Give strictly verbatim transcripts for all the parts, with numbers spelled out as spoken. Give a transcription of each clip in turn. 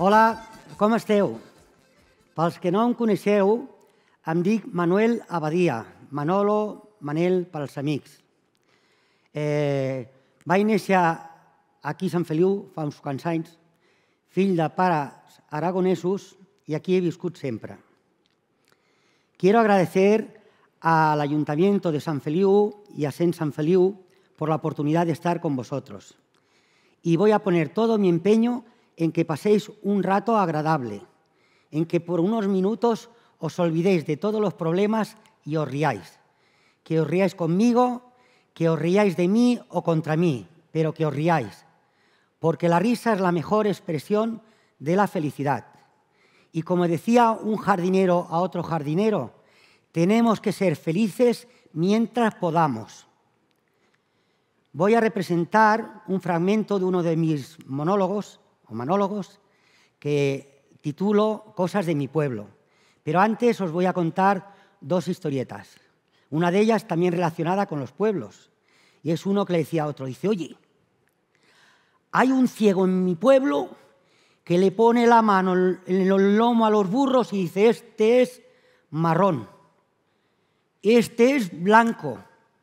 Hola, com esteu? Pels que no em coneixeu, em dic Manuel Abadia, Manolo, Manel pels amics. Eh, vaig néixer aquí a Sant Feliu fa uns quants anys, fill de pares aragonesos, y aquí he viscut sempre. Quiero agradecer al Ayuntamiento de San Feliu y a Sen San Feliu por la oportunidad de estar con vosotros. Y voy a poner todo mi empeño en que paséis un rato agradable, en que por unos minutos os olvidéis de todos los problemas y os riáis. Que os riáis conmigo, que os riáis de mí o contra mí, pero que os riáis. Porque la risa es la mejor expresión de la felicidad. Y como decía un jardinero a otro jardinero, tenemos que ser felices mientras podamos. Voy a representar un fragmento de uno de mis monólogos, o monólogos, que titulo Cosas de mi pueblo. Pero antes os voy a contar dos historietas. Una de ellas también relacionada con los pueblos. Y es uno que le decía a otro, dice, oye, hay un ciego en mi pueblo que le pone la mano en el lomo a los burros y dice, este es marrón, este es blanco,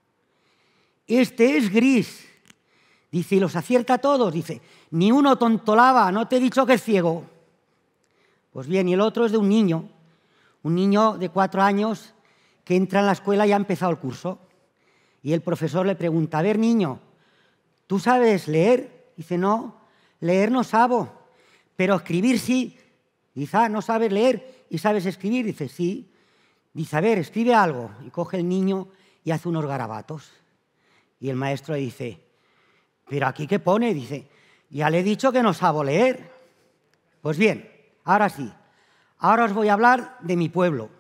este es gris. Dice, y los acierta a todos. Dice, ni uno tontolaba, no te he dicho que es ciego. Pues bien, y el otro es de un niño, un niño de cuatro años que entra en la escuela y ha empezado el curso. Y el profesor le pregunta, a ver, niño, ¿tú sabes leer? Dice, no, leer no sabo, pero escribir sí. Dice, ah, ¿no sabes leer y sabes escribir? Dice, sí. Dice, a ver, escribe algo. Y coge el niño y hace unos garabatos. Y el maestro le dice, ¿pero aquí qué pone? Dice, ya le he dicho que no sabo leer. Pues bien, ahora sí. Ahora os voy a hablar de mi pueblo.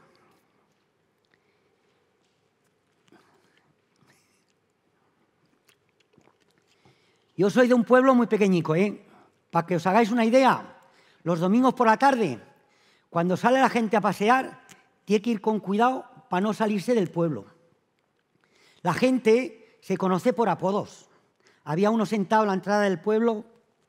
Yo soy de un pueblo muy pequeñico, ¿eh? Para que os hagáis una idea, los domingos por la tarde, cuando sale la gente a pasear, tiene que ir con cuidado para no salirse del pueblo. La gente se conoce por apodos. Había uno sentado en la entrada del pueblo.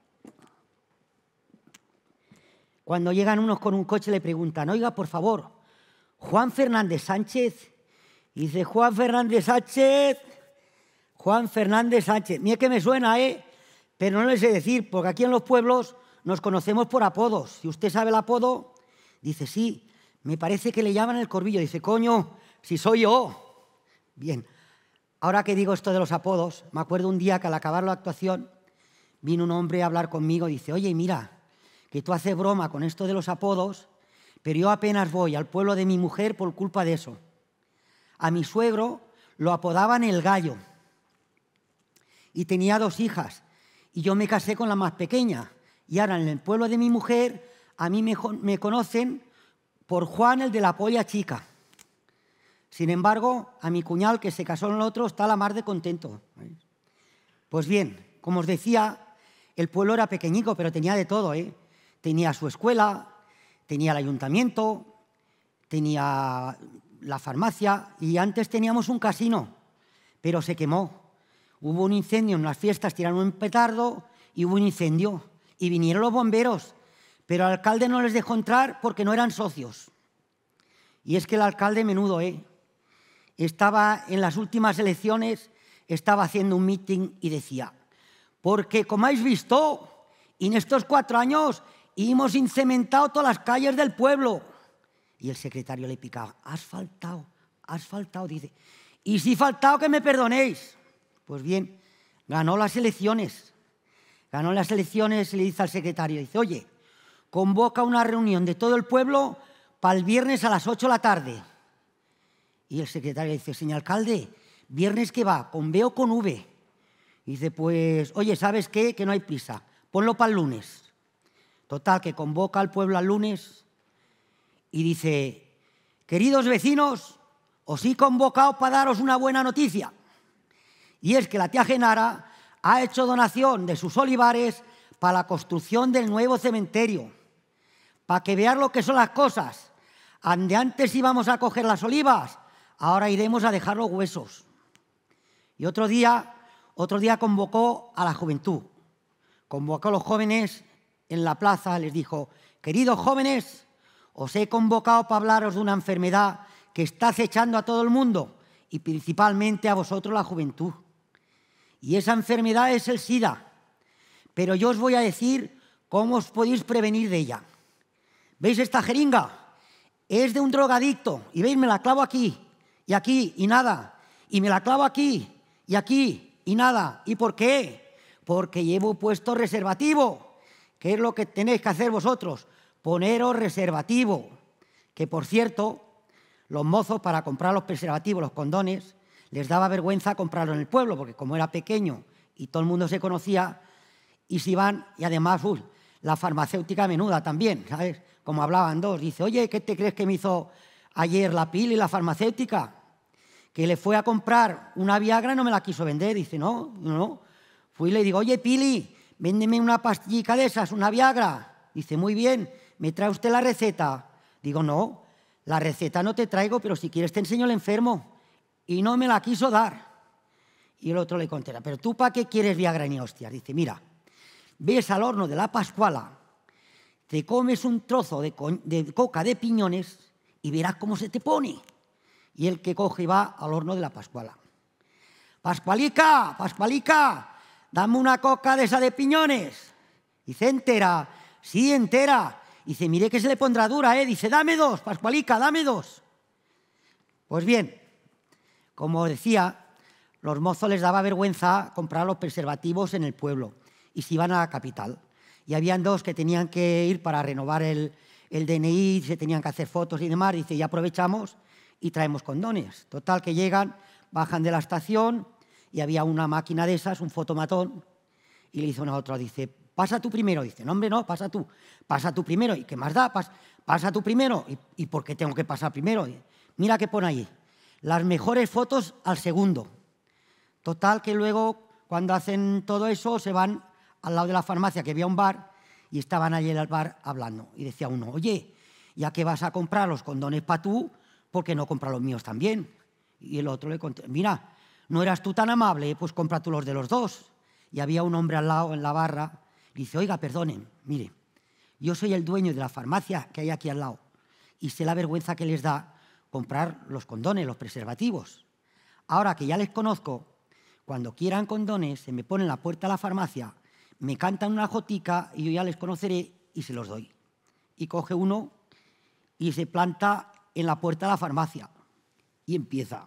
Cuando llegan unos con un coche le preguntan, oiga, por favor, Juan Fernández Sánchez. Y dice, Juan Fernández Sánchez, Juan Fernández Sánchez. Mira que me suena, ¿eh? Pero no le sé decir, porque aquí en los pueblos nos conocemos por apodos. Si usted sabe el apodo, dice, sí, me parece que le llaman el Corbillo. Dice, coño, si soy yo. Bien. Ahora que digo esto de los apodos, me acuerdo un día que al acabar la actuación vino un hombre a hablar conmigo y dice, oye, mira, que tú haces broma con esto de los apodos, pero yo apenas voy al pueblo de mi mujer por culpa de eso. A mi suegro lo apodaban el gallo y tenía dos hijas y yo me casé con la más pequeña y ahora en el pueblo de mi mujer a mí me, me conocen por Juan el de la polla chica. Sin embargo, a mi cuñado, que se casó en el otro, está a la mar de contento. Pues bien, como os decía, el pueblo era pequeñico, pero tenía de todo, ¿eh? Tenía su escuela, tenía el ayuntamiento, tenía la farmacia y antes teníamos un casino, pero se quemó. Hubo un incendio en las fiestas, tiraron un petardo y hubo un incendio. Y vinieron los bomberos, pero el alcalde no les dejó entrar porque no eran socios. Y es que el alcalde, menudo, ¿eh? Estaba en las últimas elecciones, estaba haciendo un meeting y decía, porque como habéis visto, en estos cuatro años hemos incementado todas las calles del pueblo. Y el secretario le picaba, has faltado, has faltado, dice, y si he faltado que me perdonéis. Pues bien, ganó las elecciones, ganó las elecciones y le dice al secretario, dice, oye, convoca una reunión de todo el pueblo para el viernes a las ocho de la tarde. Y el secretario dice, señor alcalde, ¿viernes qué va? ¿Con B o con V? Y dice, pues, oye, ¿sabes qué? Que no hay prisa, ponlo para el lunes. Total, que convoca al pueblo al lunes y dice, queridos vecinos, os he convocado para daros una buena noticia. Y es que la tía Genara ha hecho donación de sus olivares para la construcción del nuevo cementerio. Para que veáis lo que son las cosas. Ande antes íbamos a coger las olivas, ahora iremos a dejar los huesos. Y otro día, otro día convocó a la juventud. Convocó a los jóvenes en la plaza, les dijo: queridos jóvenes, os he convocado para hablaros de una enfermedad que está acechando a todo el mundo y principalmente a vosotros, la juventud. Y esa enfermedad es el SIDA. Pero yo os voy a decir cómo os podéis prevenir de ella. ¿Veis esta jeringa? Es de un drogadicto. Y veis, me la clavo aquí y aquí y nada. Y me la clavo aquí y aquí y nada. ¿Y por qué? Porque llevo puesto reservativo. ¿Qué es lo que tenéis que hacer vosotros? Poneros reservativo. Que, por cierto, los mozos, para comprar los preservativos, los condones, les daba vergüenza comprarlo en el pueblo, porque como era pequeño y todo el mundo se conocía, y se iban, y además, uy, la farmacéutica menuda también, ¿sabes? Como hablaban dos, dice: oye, ¿qué te crees que me hizo ayer la Pili, la farmacéutica? Que le fue a comprar una Viagra y no me la quiso vender. Dice: no, no. Fui y le digo: oye, Pili, véndeme una pastillica de esas, una Viagra. Dice: muy bien, ¿me trae usted la receta? Digo: no, la receta no te traigo, pero si quieres te enseño el enfermo. Y no me la quiso dar. Y el otro le contesta: ¿pero tú para qué quieres Viagra ni hostias? Dice: mira, ves al horno de la Pascuala, te comes un trozo de, co de coca de piñones y verás cómo se te pone. Y el que coge y va al horno de la Pascuala: Pascualica, Pascualica, dame una coca de esa de piñones. Dice: entera. Sí, entera. Dice: mire que se le pondrá dura, ¿eh? Dice: dame dos, Pascualica, dame dos. Pues bien, como decía, los mozos les daba vergüenza comprar los preservativos en el pueblo y se iban a la capital. Y habían dos que tenían que ir para renovar el, el D N I, se tenían que hacer fotos y demás. Dice: ya aprovechamos y traemos condones. Total, que llegan, bajan de la estación y había una máquina de esas, un fotomatón, y le dice uno a otro, dice: pasa tú primero. Dice: no, hombre, no, pasa tú. Pasa tú primero. ¿Y qué más da? Pas, pasa tú primero. ¿Y, ¿Y por qué tengo que pasar primero? Mira qué pone allí: las mejores fotos al segundo. Total, que luego, cuando hacen todo eso, se van al lado de la farmacia, que había un bar, y estaban allí en el bar hablando. Y decía uno: oye, ya que vas a comprar los condones para tú, ¿por qué no compras los míos también? Y el otro le contestó: mira, no eras tú tan amable, pues compra tú los de los dos. Y había un hombre al lado, en la barra, y dice: oiga, perdonen, mire, yo soy el dueño de la farmacia que hay aquí al lado, y sé la vergüenza que les da comprar los condones, los preservativos. Ahora que ya les conozco, cuando quieran condones, se me ponen en la puerta de la farmacia, me cantan una jotica y yo ya les conoceré y se los doy. Y coge uno y se planta en la puerta de la farmacia y empieza: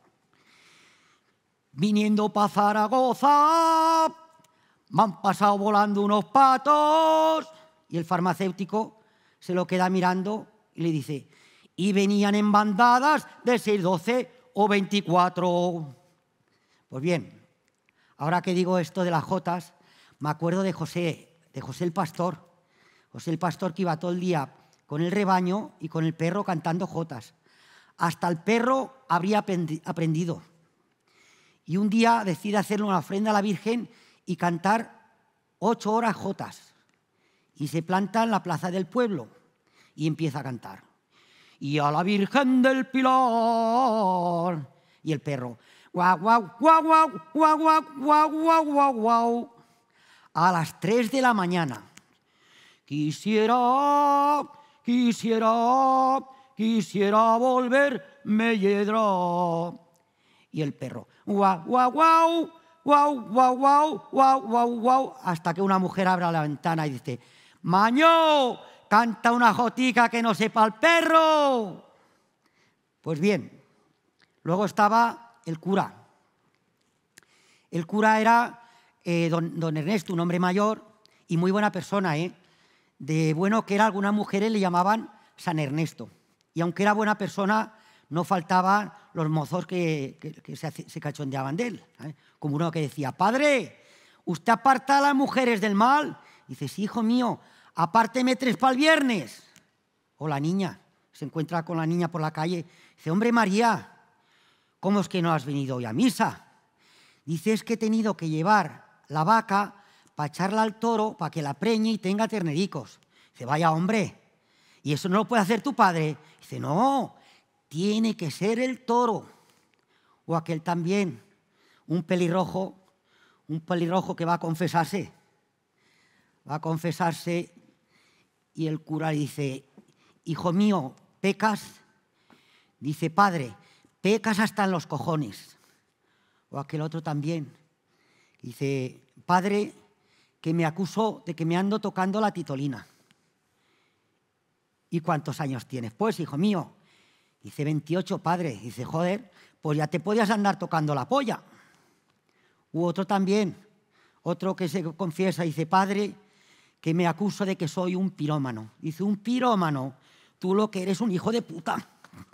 viniendo para Zaragoza, me han pasado volando unos patos. Y el farmacéutico se lo queda mirando y le dice: y venían en bandadas de seis, doce o veinticuatro. Pues bien, ahora que digo esto de las jotas, me acuerdo de José, de José el pastor. José el pastor, que iba todo el día con el rebaño y con el perro cantando jotas. Hasta el perro habría aprendido. Y un día decide hacerle una ofrenda a la Virgen y cantar ocho horas jotas. Y se planta en la plaza del pueblo y empieza a cantar: y a la Virgen del Pilar. Y el perro: guau, guau, guau, guau, guau, guau, guau, guau, guau, guau. A las tres de la mañana: quisiera, quisiera, quisiera volverme yedra. Y el perro: guau, guau, guau, guau, guau, guau, guau, guau, guau, hasta que una mujer abre la ventana y dice: maño, canta una jotica que no sepa el perro. Pues bien, luego estaba el cura. El cura era eh, don, don Ernesto, un hombre mayor y muy buena persona, ¿eh? De bueno que era, algunas mujeres le llamaban San Ernesto. Y aunque era buena persona, no faltaban los mozos que, que, que se, se cachondeaban de él, ¿eh? Como uno que decía: padre, ¿usted aparta a las mujeres del mal? Dice: sí, hijo mío, apárteme tres para el viernes. O la niña, se encuentra con la niña por la calle. Dice: hombre, María, ¿cómo es que no has venido hoy a misa? Dice: es que he tenido que llevar la vaca para echarla al toro para que la preñe y tenga ternericos. Dice: vaya hombre, ¿y eso no lo puede hacer tu padre? Dice: no, tiene que ser el toro. O aquel también, un pelirrojo, un pelirrojo que va a confesarse. Va a confesarse Y el cura le dice, hijo mío, ¿pecas? Dice, padre, pecas hasta en los cojones. O aquel otro también. Dice, padre, que me acuso de que me ando tocando la titolina. ¿Y cuántos años tienes? Pues, hijo mío. Dice, veintiocho, padre. Dice, joder, pues ya te podías andar tocando la polla. U otro también, otro que se confiesa, dice, padre, que me acuso de que soy un pirómano. Dice, un pirómano, tú lo que eres un hijo de puta.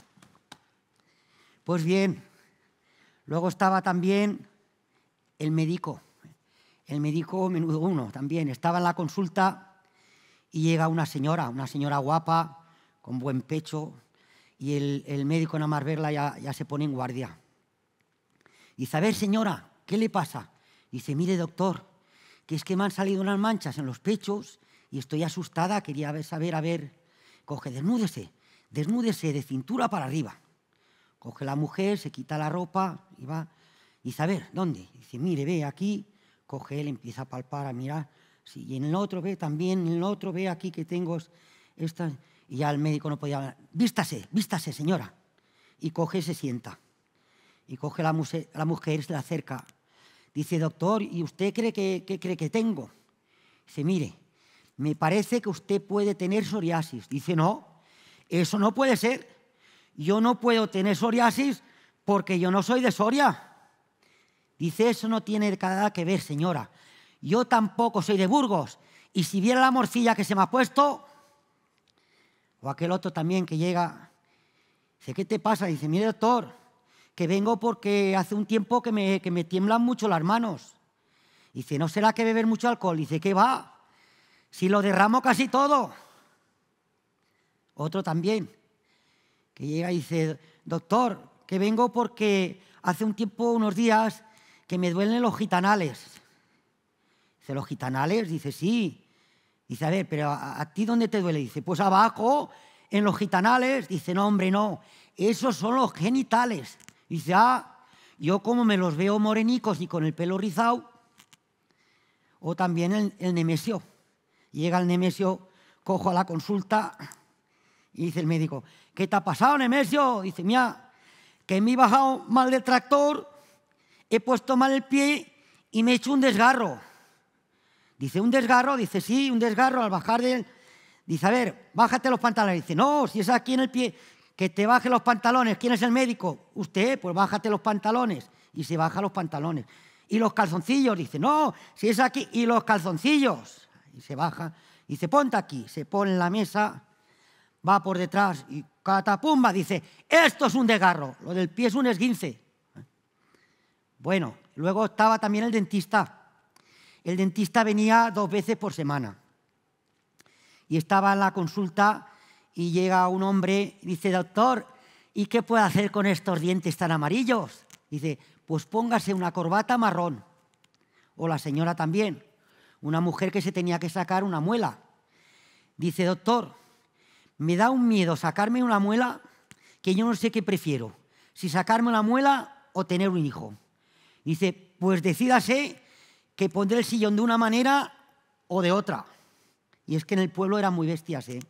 Pues bien, luego estaba también el médico, el médico menudo uno también. Estaba en la consulta y llega una señora, una señora guapa, con buen pecho, y el, el médico nada más verla ya, ya se pone en guardia. Dice, a ver, señora, ¿qué le pasa? Dice, mire, doctor, que es que me han salido unas manchas en los pechos y estoy asustada, quería ver, saber, a ver, coge, desnúdese, desnúdese de cintura para arriba. Coge la mujer, se quita la ropa y va, dice, a ver, ¿dónde? Dice, mire, ve aquí, coge él, empieza a palpar, a mirar, sí, y en el otro ve también, en el otro ve aquí que tengo esta, y ya el médico no podía hablar, vístase, vístase, señora, y coge y se sienta, y coge la, muse, la mujer, se le acerca. Dice, doctor, ¿y usted cree que, que cree que tengo? Dice, mire, me parece que usted puede tener psoriasis. Dice, no, eso no puede ser. Yo no puedo tener psoriasis porque yo no soy de Soria. Dice, eso no tiene nada que ver, señora. Yo tampoco soy de Burgos. Y si viera la morcilla que se me ha puesto... O aquel otro también que llega, dice, ¿qué te pasa? Dice, mire, doctor, que vengo porque hace un tiempo que me, que me tiemblan mucho las manos. Dice, ¿no será que beber mucho alcohol? Dice, ¿qué va? Si lo derramo casi todo. Otro también, que llega y dice, doctor, que vengo porque hace un tiempo, unos días, que me duelen los gitanales. Dice, ¿los gitanales? Dice, sí. Dice, a ver, pero ¿a, a ti dónde te duele? Dice, pues abajo, en los gitanales. Dice, no, hombre, no, esos son los genitales. Dice, ah, yo como me los veo morenicos y con el pelo rizado. O también el, el Nemesio. Llega el Nemesio, cojo a la consulta y dice el médico, ¿qué te ha pasado, Nemesio? Dice, mira, que me he bajado mal del tractor, he puesto mal el pie y me he hecho un desgarro. Dice, ¿un desgarro? Dice, sí, un desgarro al bajar del... Dice, a ver, bájate los pantalones. Dice, no, si es aquí en el pie, que te baje los pantalones. ¿Quién es el médico? Usted, pues bájate los pantalones. Y se baja los pantalones. ¿Y los calzoncillos? Dice, no, si es aquí. ¿Y los calzoncillos? Y se baja. Dice, ponte aquí. Se pone en la mesa, va por detrás y catapumba. Dice, esto es un desgarro. Lo del pie es un esguince. Bueno, luego estaba también el dentista. El dentista venía dos veces por semana y estaba en la consulta y llega un hombre y dice, doctor, ¿y qué puedo hacer con estos dientes tan amarillos? Dice, pues póngase una corbata marrón. O la señora también, una mujer que se tenía que sacar una muela. Dice, doctor, me da un miedo sacarme una muela que yo no sé qué prefiero, si sacarme una muela o tener un hijo. Dice, pues decídase que pondré el sillón de una manera o de otra. Y es que en el pueblo eran muy bestias, ¿eh?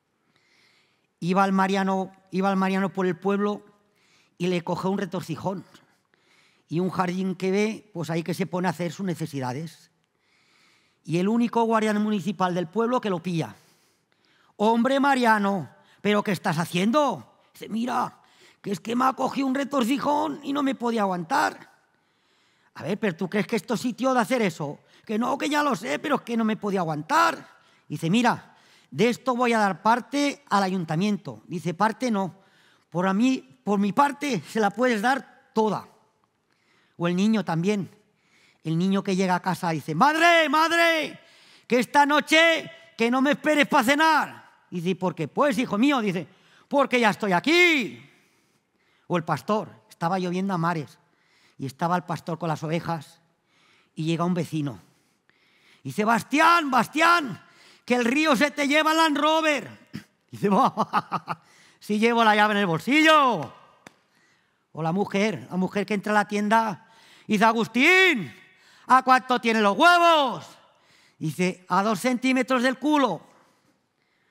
Iba el Mariano, iba el Mariano por el pueblo y le coge un retorcijón. Y un jardín que ve, pues ahí que se pone a hacer sus necesidades. Y el único guardián municipal del pueblo que lo pilla. Hombre, Mariano, ¿pero qué estás haciendo? Dice, mira, que es que me ha cogido un retorcijón y no me podía aguantar. A ver, ¿pero tú crees que esto es sitio de hacer eso? Que no, que ya lo sé, pero es que no me podía aguantar. Dice, mira, de esto voy a dar parte al ayuntamiento. Dice, parte no. Por, a mí, por mi parte se la puedes dar toda. O el niño también. El niño que llega a casa dice, madre, madre, que esta noche que no me esperes para cenar. Y dice, ¿por qué? Pues, hijo mío, dice, porque ya estoy aquí. O el pastor, estaba lloviendo a mares. Y estaba el pastor con las ovejas y llega un vecino. Dice, Bastián, Bastián, que el río se te lleva el Land Rover. Dice, si llevo la llave en el bolsillo. O la mujer, la mujer que entra a la tienda, dice, Agustín, ¿a cuánto tienen los huevos? Dice, a dos centímetros del culo.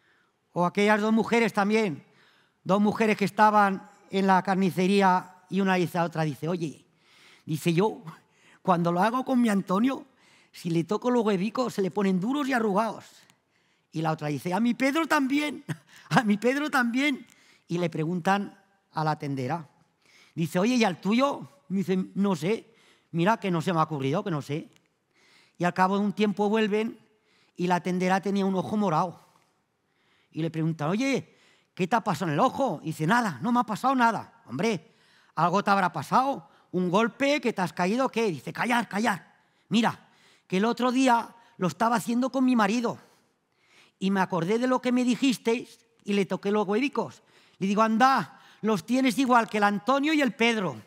O aquellas dos mujeres también, dos mujeres que estaban en la carnicería y una dice a otra, dice, oye, dice yo, cuando lo hago con mi Antonio, si le toco los huevicos se le ponen duros y arrugados. Y la otra dice, a mi Pedro también, a mi Pedro también. Y le preguntan a la tendera. Dice, oye, ¿y al tuyo? Dice, no sé, mira que no se me ha ocurrido, que no sé. Y al cabo de un tiempo vuelven y la tendera tenía un ojo morado. Y le preguntan, oye, ¿qué te ha pasado en el ojo? Y dice, nada, no me ha pasado nada. Hombre, algo te habrá pasado, un golpe, que te has caído, ¿qué? Dice, callar, callar. Mira, que el otro día lo estaba haciendo con mi marido y me acordé de lo que me dijisteis y le toqué los huevicos. Le digo, anda, los tienes igual que el Antonio y el Pedro.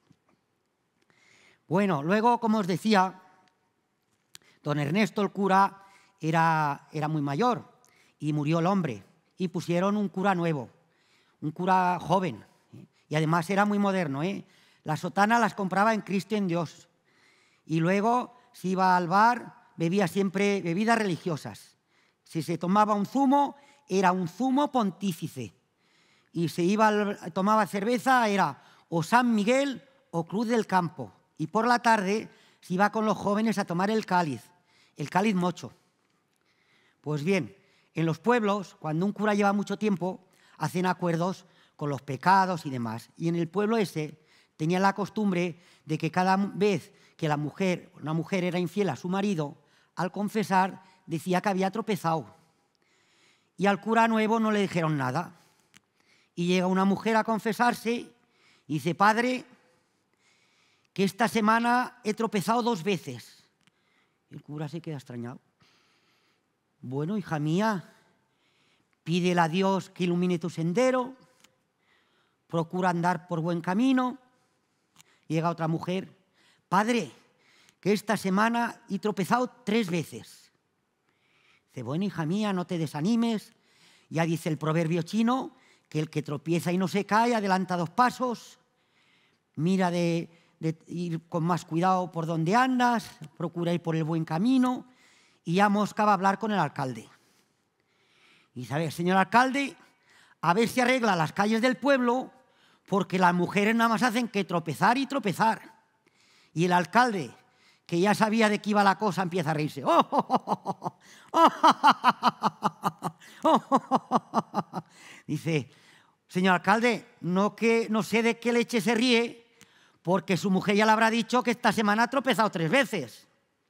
Bueno, luego, como os decía, don Ernesto, el cura, era, era muy mayor y murió el hombre. Y pusieron un cura nuevo, un cura joven. Y además era muy moderno, ¿eh? Las sotanas las compraba en Cristo y en Dios. Y luego se iba al bar, bebía siempre bebidas religiosas. Si se tomaba un zumo, era un zumo pontífice. Y se iba, al, tomaba cerveza, era o San Miguel o Cruz del Campo. Y por la tarde se iba con los jóvenes a tomar el cáliz, el cáliz mocho. Pues bien, en los pueblos, cuando un cura lleva mucho tiempo, hacen acuerdos con los pecados y demás. Y en el pueblo ese tenían la costumbre de que cada vez que la mujer, una mujer era infiel a su marido, al confesar decía que había tropezado. Y al cura nuevo no le dijeron nada. Y llega una mujer a confesarse y dice, padre, que esta semana he tropezado dos veces. El cura se queda extrañado. Bueno, hija mía, pídele a Dios que ilumine tu sendero, procura andar por buen camino. Llega otra mujer, padre, que esta semana he tropezado tres veces. Dice, bueno, hija mía, no te desanimes. Ya dice el proverbio chino que el que tropieza y no se cae adelanta dos pasos. Mira de, de ir con más cuidado por donde andas, procura ir por el buen camino. Y ya Mosca va a hablar con el alcalde. Y dice, a ver, señor alcalde, a ver si arregla las calles del pueblo, porque las mujeres nada más hacen que tropezar y tropezar. Y el alcalde, que ya sabía de qué iba la cosa, empieza a reírse. ¡Oh, oh, oh, oh, oh, oh! Dice, señor alcalde, no, que, no sé de qué leche se ríe, porque su mujer ya le habrá dicho que esta semana ha tropezado tres veces.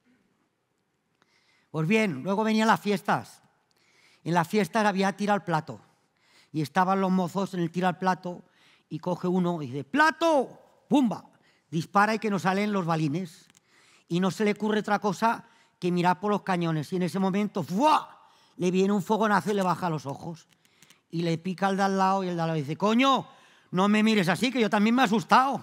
Pues bien, luego venían las fiestas. En las fiestas había tira al plato. Y estaban los mozos en el tira al plato y coge uno y dice, ¡plato! ¡Pumba! Dispara y que no salen los balines. Y no se le ocurre otra cosa que mirar por los cañones. Y en ese momento, ¡fua!, le viene un fogonazo y le baja los ojos. Y le pica al de al lado y el de al lado dice, coño, no me mires así, que yo también me he asustado.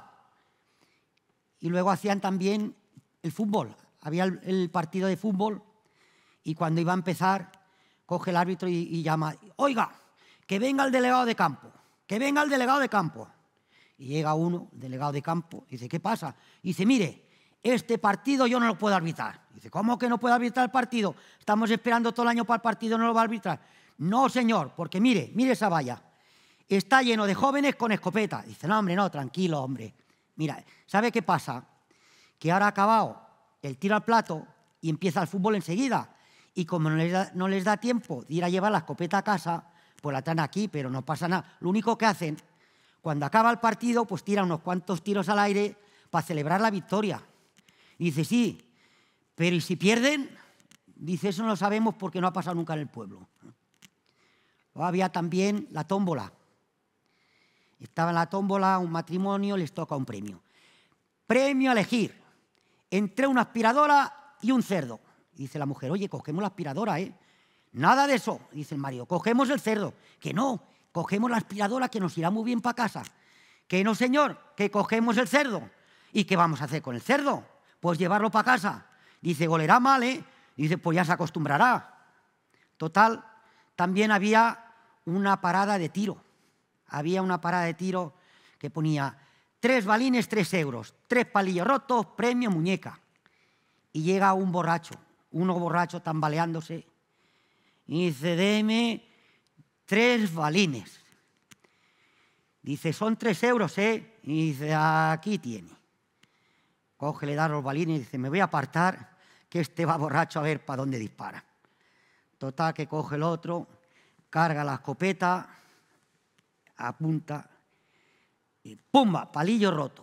Y luego hacían también el fútbol. Había el, el partido de fútbol. Y cuando iba a empezar, coge el árbitro y, y llama, oiga, que venga el delegado de campo, que venga el delegado de campo. Y llega uno, el delegado de campo, y dice, ¿qué pasa? Y dice, mire, este partido yo no lo puedo arbitrar. Dice, ¿cómo que no puedo arbitrar el partido? Estamos esperando todo el año para el partido, no lo va a arbitrar. No, señor, porque mire, mire esa valla. Está lleno de jóvenes con escopeta. Dice, no, hombre, no, tranquilo, hombre. Mira, ¿sabe qué pasa? Que ahora ha acabado el tiro al plato y empieza el fútbol enseguida. Y como no les, da, no les da tiempo de ir a llevar la escopeta a casa, pues la traen aquí, pero no pasa nada. Lo único que hacen, cuando acaba el partido, pues tiran unos cuantos tiros al aire para celebrar la victoria. Y dice, sí, pero ¿y si pierden? Dice, eso no lo sabemos porque no ha pasado nunca en el pueblo. Luego había también la tómbola. Estaba en la tómbola, un matrimonio, les toca un premio. Premio a elegir entre una aspiradora y un cerdo. Y dice la mujer, oye, cogemos la aspiradora, ¿eh? Nada de eso, dice el marido, cogemos el cerdo. Que no, cogemos la aspiradora que nos irá muy bien para casa. Que no, señor, que cogemos el cerdo. ¿Y qué vamos a hacer con el cerdo? Pues llevarlo para casa. Dice, golerá mal, ¿eh? Dice, pues ya se acostumbrará. Total, también había una parada de tiro. Había una parada de tiro que ponía tres balines, tres euros, tres palillos rotos, premio, muñeca. Y llega un borracho, uno borracho tambaleándose, y dice, deme tres balines. Dice, son tres euros, ¿eh? Y dice, aquí tiene. Coge, le da los balines y dice, me voy a apartar, que este va borracho a ver para dónde dispara. Total, que coge el otro, carga la escopeta, apunta y ¡pumba! Palillo roto.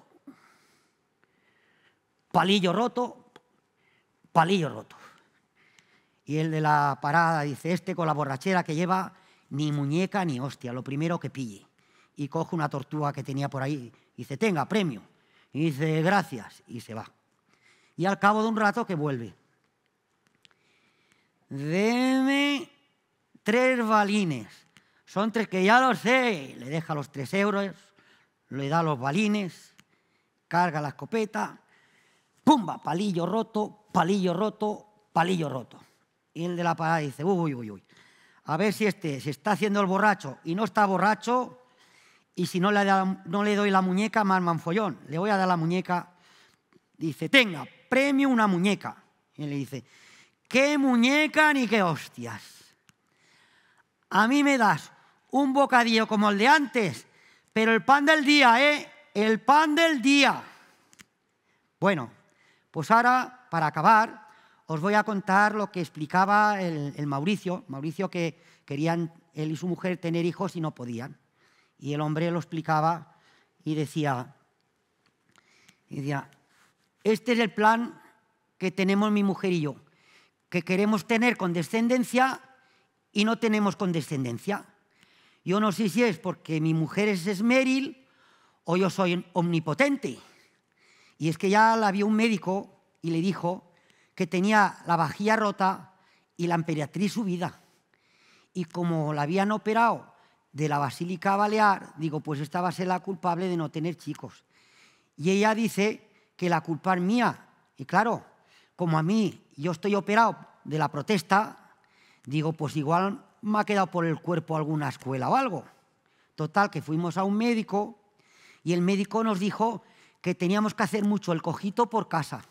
Palillo roto, palillo roto. Y el de la parada dice, este con la borrachera que lleva, ni muñeca ni hostia, lo primero que pille. Y coge una tortuga que tenía por ahí, y dice, tenga, premio. Y dice, gracias, y se va. Y al cabo de un rato que vuelve. Deme tres balines. Son tres que ya lo sé. Le deja los tres euros, le da los balines, carga la escopeta, ¡pumba! Palillo roto, palillo roto, palillo roto. Y el de la parada dice, uy, uy, uy. A ver si este se está haciendo el borracho y no está borracho, y si no le, da, no le doy la muñeca, más manfollón. Le voy a dar la muñeca. Dice, tenga, premio una muñeca. Y le dice, ¿qué muñeca ni qué hostias? A mí me das un bocadillo como el de antes, pero el pan del día, ¿eh? El pan del día. Bueno, pues ahora, para acabar, os voy a contar lo que explicaba el, el Mauricio. Mauricio, que querían él y su mujer tener hijos y no podían. Y el hombre lo explicaba y decía, y decía, este es el plan que tenemos mi mujer y yo, que queremos tener condescendencia y no tenemos condescendencia. Yo no sé si es porque mi mujer es esméril o yo soy omnipotente. Y es que ya la vio un médico y le dijo que tenía la vajilla rota y la emperatriz subida. Y como la habían operado de la Basílica Balear, digo, pues esta va a ser la culpable de no tener chicos. Y ella dice que la culpa es mía. Y claro, como a mí yo estoy operado de la protesta, digo, pues igual me ha quedado por el cuerpo alguna escuela o algo. Total, que fuimos a un médico y el médico nos dijo que teníamos que hacer mucho el cojito por casa.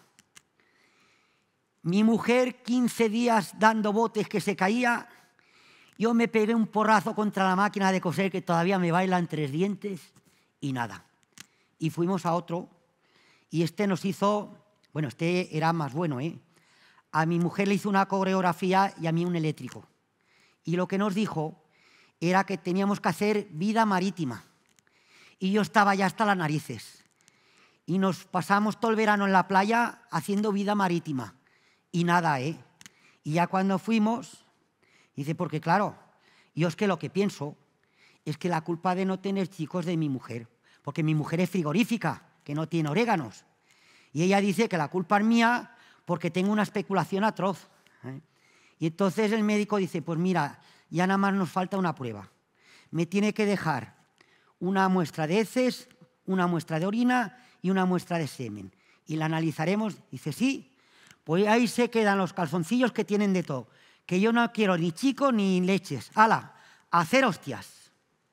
Mi mujer, quince días dando botes que se caía, yo me pegué un porrazo contra la máquina de coser que todavía me bailan tres dientes y nada. Y fuimos a otro y este nos hizo, bueno, este era más bueno, ¿eh? A mi mujer le hizo una coreografía y a mí un eléctrico. Y lo que nos dijo era que teníamos que hacer vida marítima. Y yo estaba ya hasta las narices. Y nos pasamos todo el verano en la playa haciendo vida marítima. Y nada, ¿eh? Y ya cuando fuimos, dice, porque claro, yo es que lo que pienso es que la culpa de no tener chicos es de mi mujer. Porque mi mujer es frigorífica, que no tiene oréganos. Y ella dice que la culpa es mía porque tengo una especulación atroz. ¿eh? Y entonces el médico dice, pues mira, ya nada más nos falta una prueba. Me tiene que dejar una muestra de heces, una muestra de orina y una muestra de semen. Y la analizaremos. Dice, sí, pues ahí se quedan los calzoncillos que tienen de todo. Que yo no quiero ni chicos ni leches. ¡Hala! A hacer hostias.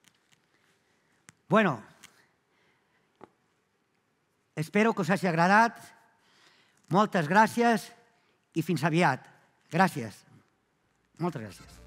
Bueno, espero que us hagi agradat. Moltes gràcies i fins aviat. Gràcies. Moltes gràcies.